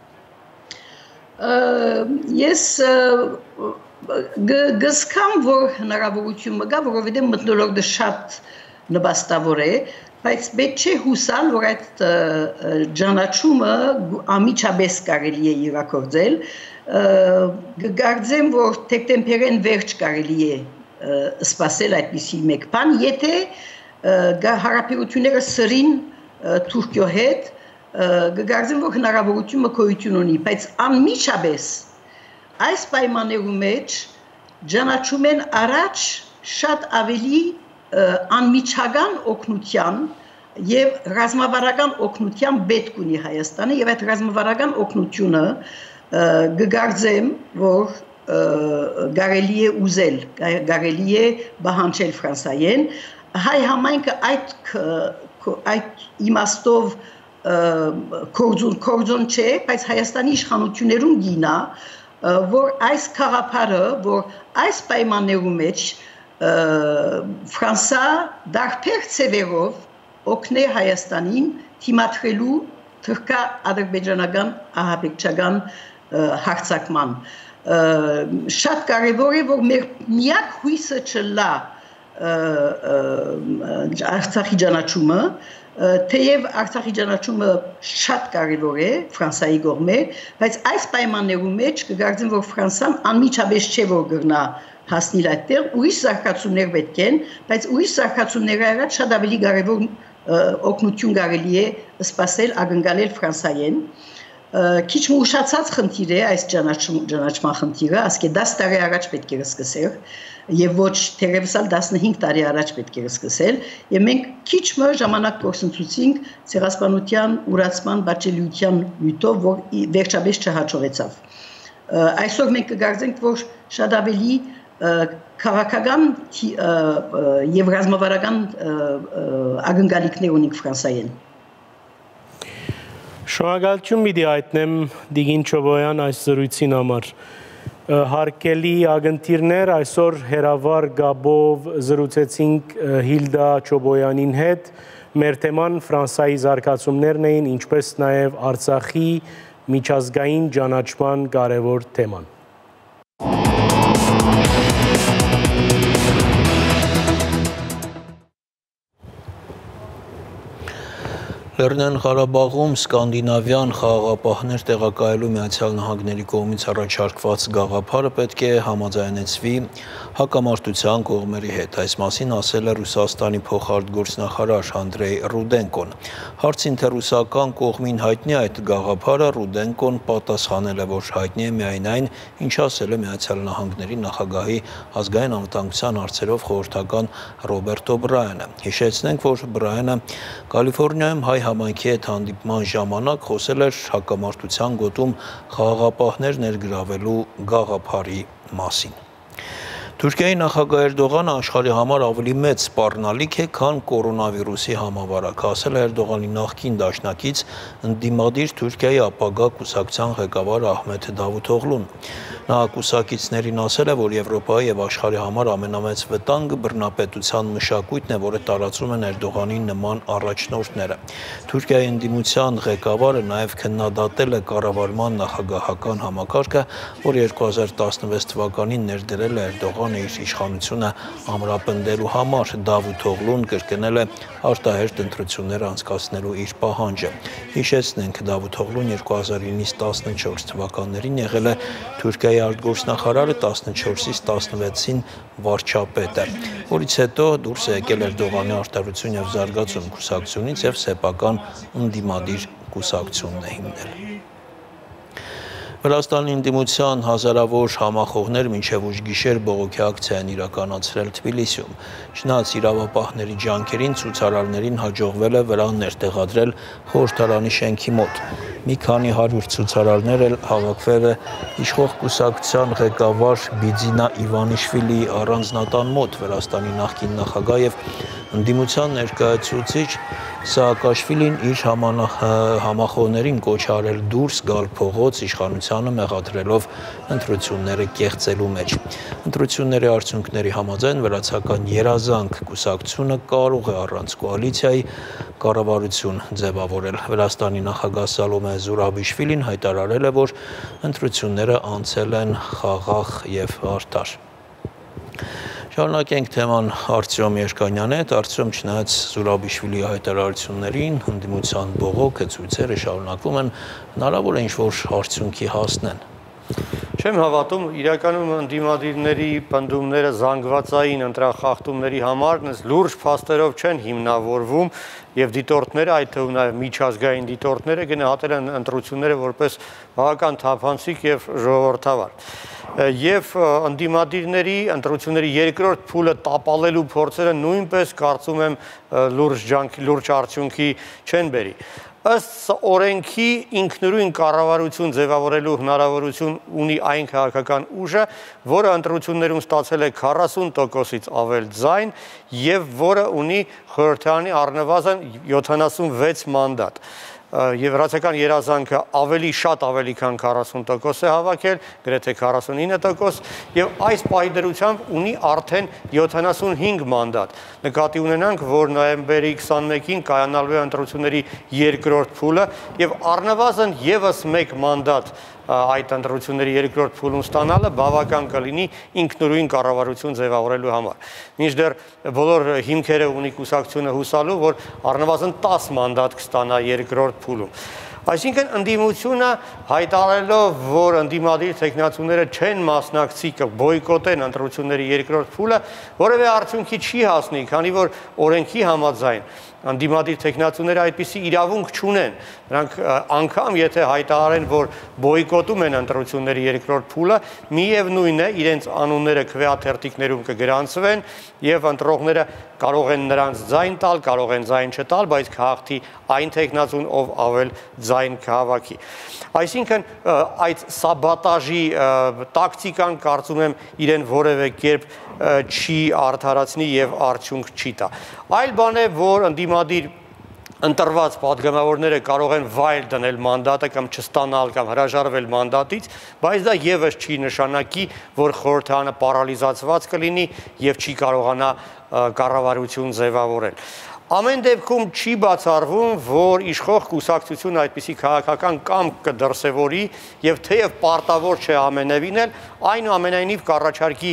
Speaker 13: Ես գսկամ, որ հնարավորություն մգա, որովհետև մթնոլորտը շատ նպաստավոր է, բայց պետք չէ հուսալ, որ այդ ճանաչումը անմիջապես կարելի է իրագործել, կգարձեմ, որ դեկտեմբերին վերջ կարելի է սպասել այդպիսի մեկ բան, եթե հարաբերությունները սրին Թուրքիո հետ, կգարձեմ, որ հնարավորությունը գոյություն ունի, բայց անմիջապես այս պայմաններու մեջ ճանաչում են առաջ շատ ավելի անմիջական օգնության եւ ռազմավարական օգնության պետք ունի Հայաստանը եւ այդ ռազմավարական օգնությունը կգարձեմ, որ կարելի է ուզել, կարելի է բանջել Ֆրանսայեն, հայ համայնքը այդ իմաստով կորձոն չէ, բայց Հայաստանի իշխանություններուն գինա, որ այս քաղաքարը, որ այս պայմաններու մեջ Ֆրանսա դարբեր ծևերով օգնե Հայաստանին թիմադրելու թուրքա-ադրբեջանական ահաբեկչական հարձակման։ Շատ կարևոր է, որ մեր միակ հույսը չլա Արցախի ճանաչումը, թեև Արցախի ճանաչումը շատ կարևոր է Ֆրանսայի կողմէ, բայց այս պայմաններու մեջ կգարձեմ, որ Ֆրանսան անմիջապես չէ որ գրնա հասնել այդտեղ, ուրիշ զարգացումներ պետք են, բայց ուրիշ զարգացումների առաջ շատ ավելի կարևոր օգնություն կարելի է սպասել ակնկալել Ֆրանսայեն։ Քիչ ուշացած խնդիր է այս ճանաչման խնդիրը, ասկե 10 տարի առաջ պետք է սկսել եւ ոչ թերևս 15 տարի առաջ պետք է սկսել եւ մենք քիչ մը ժամանակ կորցնցուցինք ցեղասպանության ուրացման բաժելիության յութով, որ վերջապես չհաջողեցավ։ Այսօր մենք կգարձենք, որ շատ ավելի քաղաքական եւ ռազմավարական ակնկալիքներ ունի Ֆրանսայեն։
Speaker 12: Շնորհակալություն պիտի հայտնեմ Դիգին Չոբոյան այս զրույցին համար։ Հարկելի ագնտիրներ, այսօր հերավար գաբով զրուցեցինք Հիլդա Չոբոյանին հետ, մեր թեման Ֆրանսայի զարգացումներն էին, ինչպես նաև Արցախի միջազգային ճանաչման կարևոր թեման։
Speaker 1: Լեռնային Ղարաբաղում սկանդինավյան խաղաղապահներ տեղակայելու Միացյալ Նահանգների կողմից առաջարկված գաղափարը պետք է համաձայնեցվի հակամարտության կողմերի հետ։ Այս մասին ասել է Ռուսաստանի փոխարտգործնախարար Անդրեյ Ռուդենկոն։ Հարցին թե ռուսական կողմին հայտնի այդ գաղափարը, Ռուդենկոն պատասխանել է, որ հայտնի է միայն այն, ինչ ասել է Միացյալ Նահանգների նախագահի ազգային անվտանգության հարցերով խորհրդական Ռոբերտ Օբրայանը։ Հիշեցնենք, որ Օբրայանը Կալիֆոռնիայում հայ համայնքի հետ հանդիպման ժամանակ խոսել էր հակամարտության գոտում խաղաղապահներ ներգրավելու գաղափարի մասին։ Թուրքիայի նախագահ Էրդողանը աշխարհի համար ավելի մեծ սպառնալիք է, քան կորոնավիրուսի համավարակ, ասել է Էրդողանի նախկին դաշնակից ընդդիմադիր Թուրքիայի ապագա կուսակցության ղեկավար Ահմեդ Դավութօղլուն։ Նա կուսակիցներին ասել է, որ Եվրոպայի եւ աշխարհի համար ամենամեծ վտանգը բռնապետության մշակույթն է, որը տարածում են Էրդողանի նման առաջնորդները։ Թուրքիայի ընդդիմության ղեկավարը նաև քննադատել է կառավարման նախագահական համակարգը, որ 2016 թվականին ներդրել է Էրդողանը իր իշխանությունը ամրապնդելու համար։ Դավութօղլուն կրկնել է արտահերթ ընտրություններ անցկացնելու իր պահանջը։ Հիշեցնենք, Դավութօղլուն 2009-ից 14 թվականներին եղել է Թուրքիայի արտգործնախարարը, 14-ից 16-ին վարչապետը, որից հետո դուրս է եկել Էրդողանի արտադրություն եւ զարգացում կուսակցությունից եւ սեփական ընդդիմադիր կուսակցությունն է հիմնել։ Վրաստանի ընդդիմության հազարավոր համախոհներ մինչև ուշ գիշեր բողոքի ակցիա են իրականացրել Թբիլիսիում։ Չնայած իրավապահների ջանքերին ցուցարարներին հաջողվել է վրան ներտեղադրել խորհրդարանի շենքի մոտ։ Մի քանի 100 ցուցարարներ էլ հավաքվել է իշխող կուսակցության ղեկավար Բիձինա Իվանիշվիլիի առանձնատան մոտ։ Վրաստանի նախկին նախագահ եւ ընդդիմության ներկայացուցիչ Սաակաշվիլին իր համախոհներին կոչ արել դուրս գալ փողոց իշխանությանը մեղադրելով ընտրությունները կեղծելու մեջ։ Ընտրությունների արդյունքների համաձայն վրացական երազանք կուսակցությունը կարող է առանց կոալիցիայի կառավարություն ձևավորել։ Վրաստանի նախագահ Սալոմե Զուրաբիշվիլին հայտարարել է, որ ընտրությունները անցել են խաղաղ եւ արդար։ Շարունակենք թեման Արտյոմ Երկանյանի հետ։ Արտյոմ, չնայած Զուրաբիշվիլի հայտարարություններին, ընդդիմության բողոքը, ցույցերը շարունակվում են, հնարավոր է ինչ-որ արդյունքի հասնեն։
Speaker 14: Չեմ հավատում, իրականում ընդդիմադիրների պնդումները զանգվածային ընտրախախտումների համար լուրջ փաստերով չեն հիմնավորվում եւ դիտորդները, այդ թվում նաեւ միջազգային դիտորդները գնահատել են ընտրությունները որպես բավական թափանցիկ եւ ժողովրդավար։ Եվ ընդդիմադիրների ընտրությունների երկրորդ փուլը տապալելու փորձերը նույնպես կարծում եմ լուրջ արդյունքի չեն բերի։ Ըստ օրենքի ինքնուրույն կառավարություն ձևավորելու հնարավորություն ունի այն քաղաքական ուժը, որը ընտրություններում ստացել է 40%-ից ավել ձայն եւ որը ունի խորհրդարանի առնվազն 76 մանդատ։ Եվ վրացական երազանքը ավելի քան 40% է հավաքել, գրեթե 49%, եւ այս պահի դրությամբ ունի արդեն 75 մանդատ։ Նկատի ունենանք, որ նոյեմբերի 21-ին կայանալու է ընտրությունների երկրորդ փուլը եւ առնվազն եւս 1 մանդատ այդ ընտրությունների երկրորդ փուլում ստանալը բավական կլինի ինքնուրույն կառավարություն ձևավորելու համար։ Մինչդեռ բոլոր հիմքերը ունի կուսակցությունը հուսալու, որ առնվազն 10 մանդատ կստանա երկրորդ փուլում։ Այսինքն ընդդիմությունը հայտարարելով, որ ընդդիմադիր թեկնածուները չեն մասնակցի կբոյկոտեն ընտրությունների երկրորդ փուլը, որևէ արդյունքի չի հասնի, քանի որ օրենքի համաձայն ընդդիմադիր թեկնածուները այդպիսի իրավունք չունեն։ Նրանք անգամ եթե հայտարարեն, որ բոյկոտում են ընտրությունների երկրորդ փուլը, միևնույն է իրենց անունները քվեաթերթիկներում կգրանցվեն եւ ընտրողները կարող են նրանց ձայն տալ, կարող են ձայն չտալ, բայց կհաղթի այն թեկնածուն, ով ավել ձայն կհավաքի։ Այսինքն այդ սաբոտաժի տակտիկան կարծում եմ իրեն որևէ կերպ չի արդարացնի եւ արդյունք չի տա։ Այլ բան է, որ ընդդիմադիր ընտրված падգամավորները կարող են վայր դնել մանդատը կամ չստանալ կամ հրաժարվել մանդատից, բայց դա եւս չի նշանակի, որ խորհրդարանը պարալիզացված կլինի եւ չի կարողանա կառավարություն ձևավորել։ Ամեն դեպքում չի բացառվում, որ իշխող կուսակցությունը այդպիսի քաղաքական կամք կդրսևորի եւ թեև պարտավոր չէ ամենևին էլ, այնուամենայնիվ կառաջարկի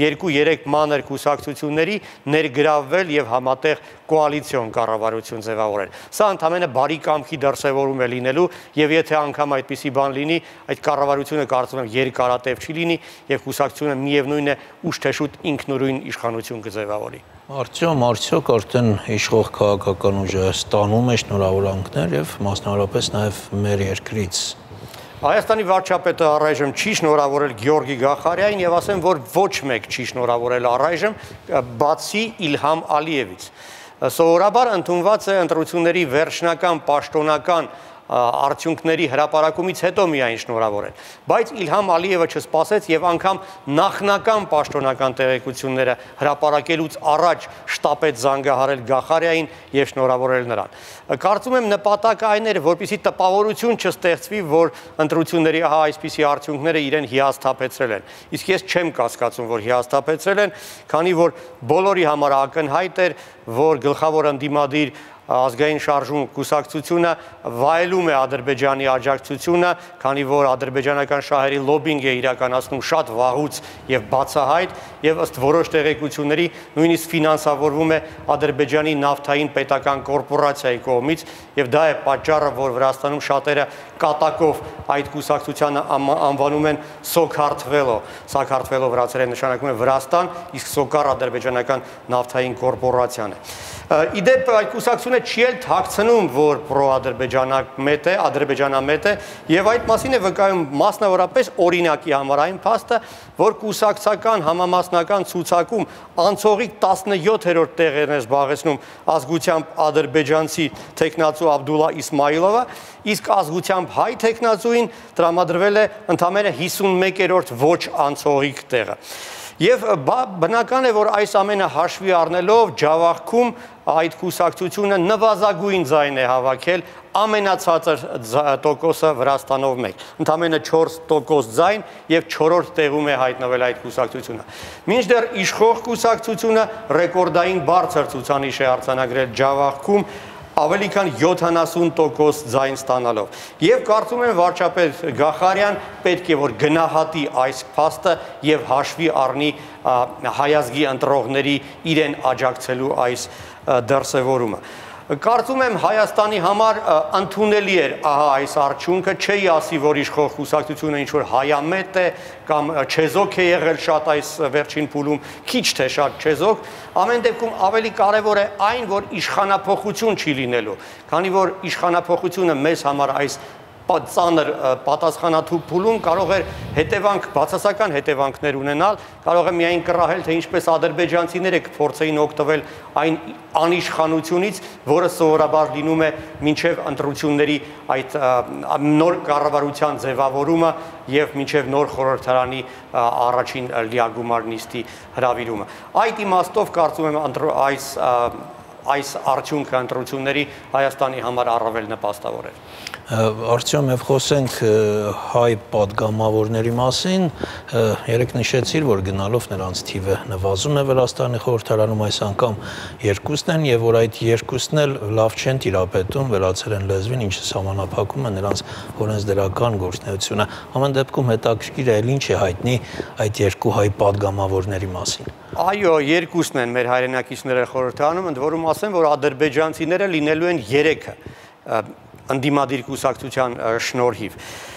Speaker 14: 2-3 մանր կուսակցությունների ներգրավվել եւ համատեղ կոալիցիոն կառավարություն ձևավորել։ Սա ընդհանրապես բարի կամքի դրսևորում է լինելու եւ եթե անգամ այդպիսի բան լինի, այդ կառավարությունը կարծում եմ երկարատև չի լինի եւ կուսակցությունը միևնույն է ուշ թե շուտ ինքնուրույն իշխանություն կձևավորի։
Speaker 1: Արտյոմ, արդյոք արդեն իշխող քաղաքական ուժը ստանում է շնորհավորանքներ եւ մասնավորապես նաեւ մեր երկրից։
Speaker 14: Հայաստանի վարչապետը առայժմ չի շնորհավորել Գյորգի Գախարյանին եւ ասեմ, որ ոչ մեկ չի շնորհավորել առայժմ, բացի Իլհամ Ալիևից։ Սովորաբար ընդունված է ընտրությունների վերջնական պաշտոնական արդյունքների հրապարակումից հետո միայն շնորհավորել, բայց Իլհամ Ալիևը չսպասեց եւ անգամ նախնական պաշտոնական տեղեկությունները հրապարակելուց առաջ շտապեց զանգահարել Գախարյանին եւ շնորհավորել նրան։ Կարծում եմ նպատակը այն էր, որպեսզի տպավորություն չստեղծվի, որ ընտրությունների այսպիսի արդյունքները իրեն հիասթափեցրել են։ Իսկ ես չեմ կասկածում, որ հիասթափեցրել են, քանի որ բոլորի համար ակնհայտ էր, որ գլխավոր ընդդիմադիր ազգային շարժում կուսակցությունը վայելում է Ադրբեջանի աջակցությունը, քանի որ ադրբեջանական շահերի լոբինգ է իրականացնում շատ վաղուց եւ բացահայտ եւ ըստ որոշ տեղեկությունների նույնիսկ ֆինանսավորվում է Ադրբեջանի նավթային պետական կորպորացիայի կողմից եւ դա է պատճառը, որ Վրաստանում շատերը կատակով այդ կուսակցությանը անվանում են Սոքարտվելո։ Սոքարտվելո վրացերեն նշանակում է Վրաստան, իսկ Սոկար ադրբեջանական նավթային կորպորացիան է։ Իդեպ այդ կուսակցությունը ներկայությունը չի էլ թաքցնում, որ ադրբեջանամետ է, եւ այդ մասին է վկայում մասնավորապես օրինակի համար այն փաստը, որ կուսակցական համամասնական ցուցակում անցողիկ 17-րդ տեղերն է զբաղեցնում ազգությամբ ադրբեջանցի տեխնացու Աբդուլլա Իսմայիլովը, իսկ ազգությամբ հայ տեխնացուին տրամադրվել է ընդամենը 51-րդ ոչ անցողիկ տեղը։ Եվ բնական է, որ այս ամենը հաշվի առնելով Ջավախքում այդ կուսակցությունը նվազագույն ձայն է հավաքել ամենացածր տոկոսը Վրաստանով մեկ, ընդամենը 4% ձայն եւ 4-րդ տեղում է հայտնվել այդ կուսակցությունը։ Մինչդեռ իշխող կուսակցությունը ռեկորդային բարձր ցուցանիշ է արձանագրել Ջավախքում ավելի քան 70% ձայն ստանալով։ Եվ կարծում եմ վարչապետ Գախարյան պետք է որ գնահատի այս փաստը եւ հաշվի առնի հայազգի ընտրողների իրեն աջակցելու այս դրսևորումը։ Կարծում եմ Հայաստանի համար ընդունելի էր ահա այս արդյունքը, չի ասի, որ իշխող կուսակցությունը ինչ-որ հայամետ է կամ չեզոք է եղել շատ այս վերջին փուլում, քիչ թե շատ չեզոք, ամեն դեպքում ավելի կարևոր է այն, որ իշխանափոխություն չի լինելու, քանի որ իշխանափոխությունը մեզ համար այս ծանր պատասխանատու փուլում կարող էր բացասական հետևանքներ ունենալ, կարող է միայն կռահել, թե ինչպես ադրբեջանցիները կփորձեին օգտվել այն անիշխանությունից, որը սովորաբար լինում է մինչև ընտրությունների այդ նոր կառավարության ձևավորումը եւ մինչև նոր խորհրդարանի առաջին լիագումար նիստի հրավիրումը։ Այդ իմաստով կարծում եմ այս արդյունքը ընտրությունների Հայաստանի համար առավել նպաստավոր էր։
Speaker 1: Արտյոմ, եւ խոսենք հայ պատգամավորների մասին, երեք նշեցիր, որ գնալով նրանց թիվը նվազում է Վրաստանի խորհրդարանում, այս անգամ երկուսն են, եւ որ այդ երկուսն էլ լավ չեն տիրապետում վերացերեն լեզվին, ինչը սահմանափակում է նրանց օրենսդրական գործունեությունը։ Ամեն դեպքում հետաքրքիր է, ինչ է հայտնի այդ երկու հայ պատգամավորների մասին։
Speaker 14: Այո, երկուսն են մեր հայրենակիցները խորհրդարանում, ընդ որում ասեմ, որ ադրբեջանցիները լինելու են 3-ը ընդդիմադիր կուսակցության շնորհիվ։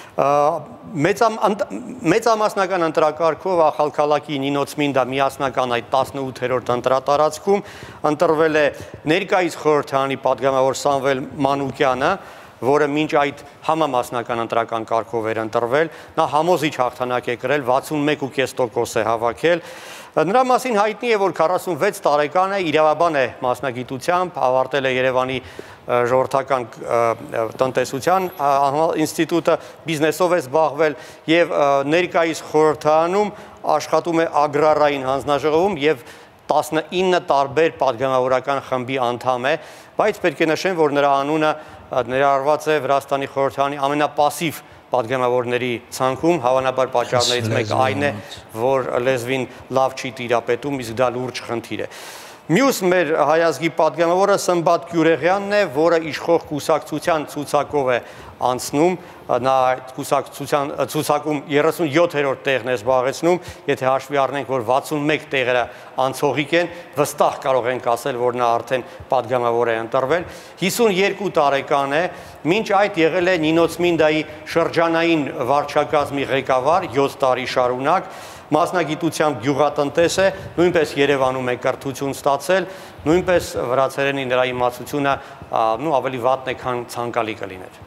Speaker 14: Մեծամասնական ընտրակարգով Ախալքալակի Նինոցմինդա միասնական այդ 18-րդ ընտրատարածքում ընտրվել է ներկայիս խորհրդարանի պատգամավոր Սամվել Մանուկյանը, որը մինչ այդ համամասնական ընտրական կարգով էր ընտրվել, նա համոզիչ հաղթանակ է կրել, 61.5% է հավաքել։ Նրա մասին հայտնի է, որ 46 տարեկան է, իրավաբան է մասնագիտությամբ, ավարտել է Երևանի ժողովրդական տնտեսության ինստիտուտը, բիզնեսով է զբաղվել եւ ներկայիս խորհրդարանում աշխատում է ագրարային հանձնաժողովում եւ 19 տարբեր պատգամավորական խմբի անդամ է, բայց պետք է նշեմ, որ նրա անունը ներառված է Վրաստանի խորհրդարանի ամենապասիվ պատգամավորների ցանկում, հավանաբար պատճառներից մեկը այն է, որ լեզվին լավ չի տիրապետում, իսկ դա լուրջ խնդիր է։ Մյուս մեր հայազգի պատգամավորը Սմբատ Գյուրեղյանն է, որը իշխող կուսակցության ցուցակով է անցնում, նա կուսակցության ցուցակում 37-րդ տեղն է զբաղեցնում, եթե հաշվի առնենք, որ 61 տեղերը անցողիկ են, վստահ կարող ենք ասել, որ նա արդեն պատգամավոր է ընտրվել, 52 տարեկան է, մինչ այդ եղել է Նինոցմինդայի շրջանային վարչակազմի ղեկավար 7 տարի շարունակ, մասնագիտությամբ գյուղատնտես է, նույնպես Երևանում է կրթություն ստացել, նույնպես վրացերենի նրա իմացությունը ավելի վատն է, քան ցանկալի կլիներ։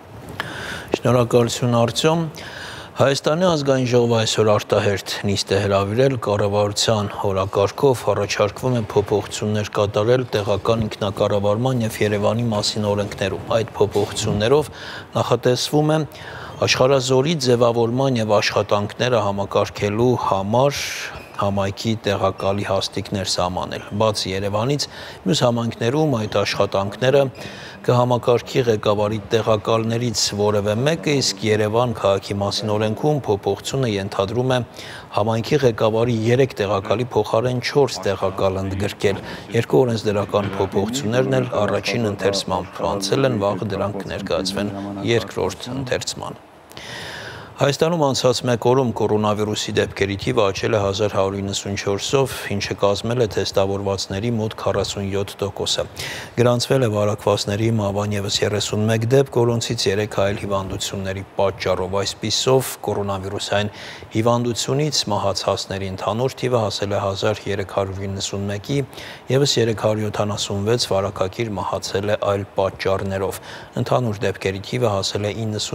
Speaker 1: Շնորհակալություն Արտյոմ։ Հայաստանի ազգային ժողովը այսօր արտահերթ նիստ է հրավիրել, կառավարության օրակարգով առաջարկվում է փոփոխություններ կատարել տեղական ինքնակառավարման եւ Երևանի մասին օրենքներում։ Այդ փոփոխություններով նախատեսվում է աշխարհազորի ձևավորման եւ աշխատանքները համակարգելու համար համայնքի տեղակալի հաստիկներ սահմանել։ Բացի Երևանից, մյուս համայնքներում այդ աշխատանքները կհամակարգի ղեկավարի տեղակալներից որևէ մեկը, իսկ Երևան քաղաքի մասին օրենքում փոփոխությունը ենթադրում է համայնքի ղեկավարի 3 տեղակալի փոխարեն 4 տեղակալ ընդգրկել։ Երկու օրենսդրական փոփոխություններն էլ առաջին ընթերցման անցել են, վաղը դրանք կներկայացվեն երկրորդ ընթերցման։ Հայաստանում անցած մեկ օրում կորոնավիրուսի դեպքերի թիվը աճել է 1194-ով, ինչը կազմել է թեստավորվածների մոտ 47%-ը։ Գրանցվել է վարակվածների մահվան ևս 31 դեպք, որոնցից 3 այլ հիվանդությունների պատճառով։ Այսպիսով կորոնավիրուսային հիվանդությունից մահացածների ընդհանուր թիվը հասել է 1391-ի, ևս 376 վարակակիր մահացել է այլ պատճառներով։ Ընդհանուր դեպքերի թիվը հասել է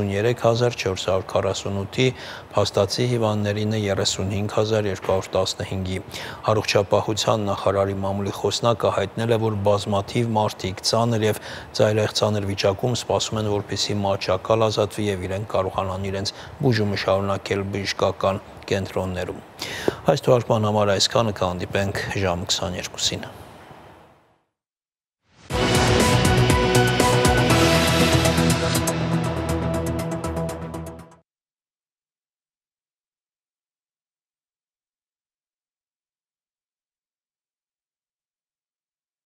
Speaker 1: 93448-ի, փաստացի հիվանդներին է 35215-ի։ Առողջապահության նախարարի մամուլի խոսնակը հայտնել է, որ բազմաթիվ մարդիկ ծանր եւ ծայրահեղձանր վիճակում սպասում են, որպեսզի մահճակալ ազատվի եւ իրենք կարողանան իրենց բուժումը շարունակել բժշկական կենտրոններում։ Այս թողարկման համար այսքանը, կհանդիպենք ժամը 22-ին։